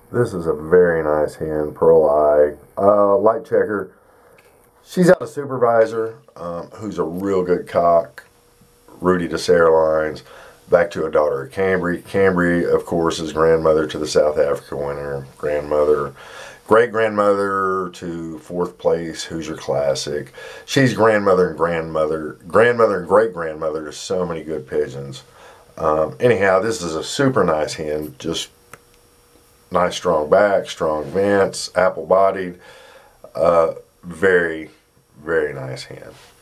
This is a very nice hen, pearl eye, light checker. She's out a supervisor who's a real good cock, Rudy DeSera lines, back to a daughter of Cambry. Cambry, of course, is grandmother to the South Africa winner, grandmother, great grandmother to fourth place Hoosier Classic. She's grandmother and grandmother and great grandmother to so many good pigeons. Anyhow, this is a super nice hen, just nice strong back, strong vents, apple bodied. Very, very nice hen.